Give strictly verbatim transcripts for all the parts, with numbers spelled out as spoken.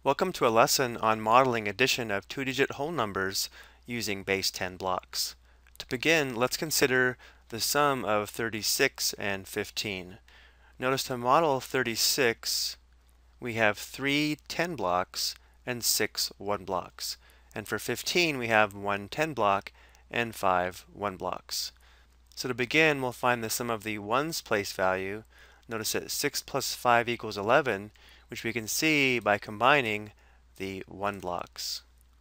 Welcome to a lesson on modeling addition of two-digit whole numbers using base ten blocks. To begin, let's consider the sum of thirty-six and fifteen. Notice to model thirty-six, we have three ten blocks and six one blocks. And for fifteen, we have one ten block and five one blocks. So to begin, we'll find the sum of the ones place value. Notice that six plus five equals eleven, which we can see by combining the one blocks.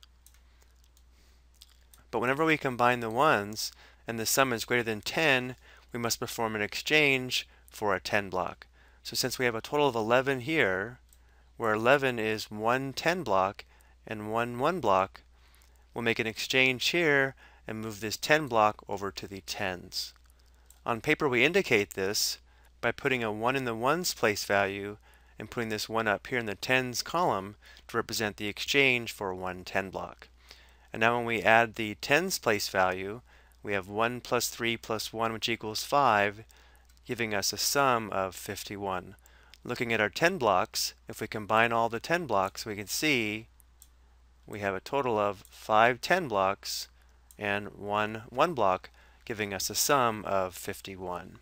But whenever we combine the ones and the sum is greater than ten, we must perform an exchange for a ten block. So since we have a total of eleven here, where eleven is one ten block and one one block, we'll make an exchange here and move this ten block over to the tens. On paper, we indicate this by putting a one in the ones place value and putting this one up here in the tens column to represent the exchange for one ten block. And now when we add the tens place value, we have one plus three plus one, which equals five, giving us a sum of fifty-one. Looking at our ten blocks, if we combine all the ten blocks, we can see we have a total of five ten blocks and one one block, giving us a sum of fifty-one.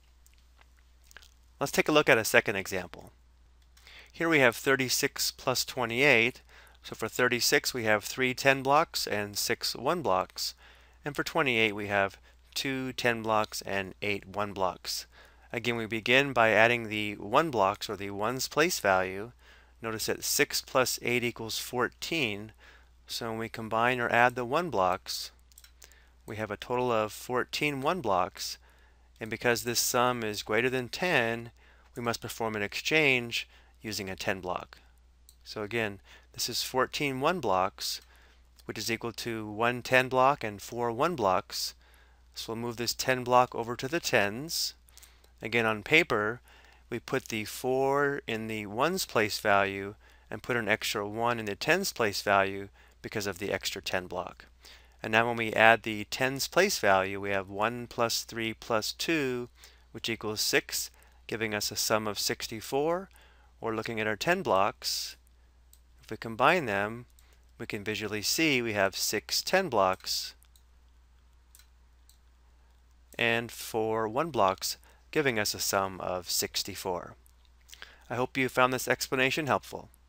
Let's take a look at a second example. Here we have thirty-six plus twenty-eight. So for thirty-six, we have three ten blocks and six one blocks. And for twenty-eight, we have two ten blocks and eight one blocks. Again, we begin by adding the one blocks, or the ones place value. Notice that six plus eight equals fourteen. So when we combine or add the one blocks, we have a total of fourteen one blocks. And because this sum is greater than ten, we must perform an exchange using a ten block. So again, this is fourteen one blocks, which is equal to one ten block and four one blocks. So we'll move this ten block over to the tens. Again, on paper, we put the four in the ones place value and put an extra one in the tens place value because of the extra ten block. And now when we add the tens place value, we have one plus three plus two, which equals six, giving us a sum of sixty-four. Or looking at our ten blocks, if we combine them, we can visually see we have six ten blocks and four one blocks, giving us a sum of sixty-four. I hope you found this explanation helpful.